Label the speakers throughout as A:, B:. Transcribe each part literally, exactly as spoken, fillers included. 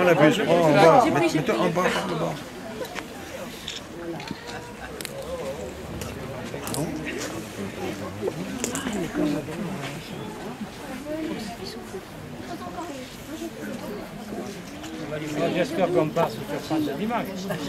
A: la bûche. Prends en bas. Mets-toi en bas, en bas.
B: J'espère qu'on passe sur France Animal.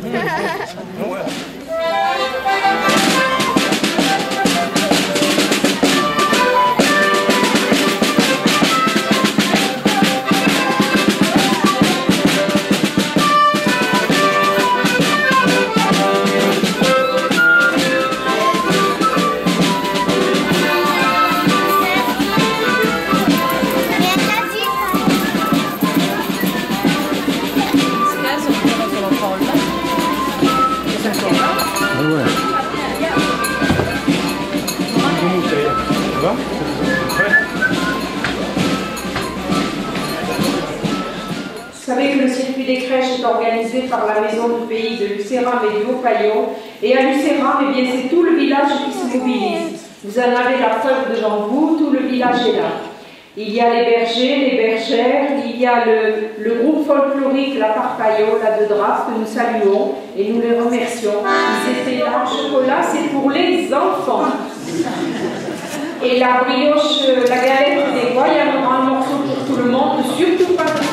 C: Vous savez que le circuit des crèches est organisé par la Maison du Pays de Lucéram et du Haut-Paillon. Et à Lucéram, eh bien, c'est tout le village qui se mobilise. Vous en avez la preuve devant vous, tout le village est là. Il y a les bergers, les bergères, il y a le, le groupe folklorique La Parpaillot, la de Draft, que nous saluons et nous les remercions. Ils étaient là, le chocolat, c'est pour les enfants. Et la brioche, la galette des bois, il y en aura un morceau pour tout le monde, surtout pas de...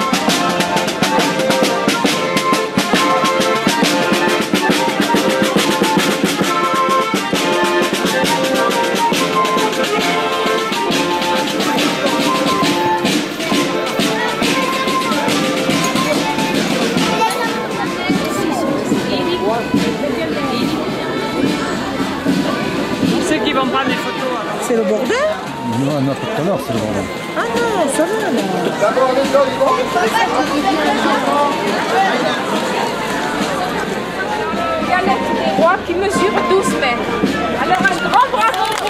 B: Ceux qui vont prendre les photos.
D: C'est le bordel?
A: Non, non, tout à l'heure, c'est le bordel.
D: Ah non, ça va là.
C: Galette des rois qui mesure douze mètres. Alors un grand bravo pour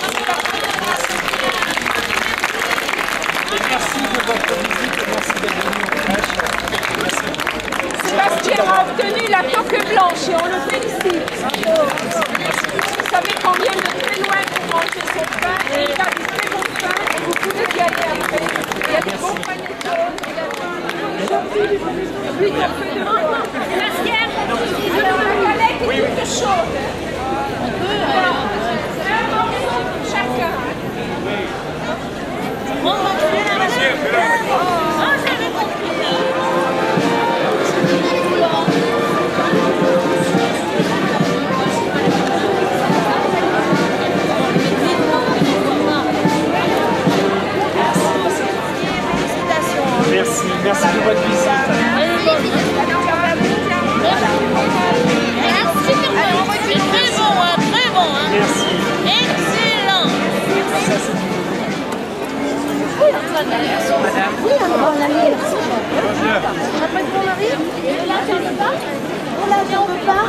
B: Merci de votre visite et merci d'être venu au crèche.
C: Sébastien a obtenu la toque blanche et on le félicite. Vous savez qu'on vient de très loin pour manger son pain et il a du très bon pain et vous pouvez y aller après. Il y a des bons panettones, il y a des lui qui a fait de l'eau. Alors la galette est toute chaude. On peut c'est un morceau pour chacun.
B: Merci, merci de votre visite.
E: C'est très bon, hein, très bon. Hein.
B: Merci.
E: Excellent.
B: Ça, c'est
E: Madame.
D: Oui, on l'a mis.
B: bonjour.
D: Après ton mari? Là, tu ne veux pas? On l'a dit, on ne veut pas?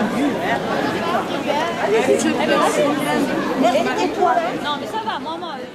D: Et toi?
E: Non, mais ça va, maman.